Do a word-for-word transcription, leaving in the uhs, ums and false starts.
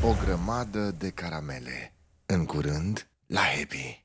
O grămadă de caramele. În curând, la Happy.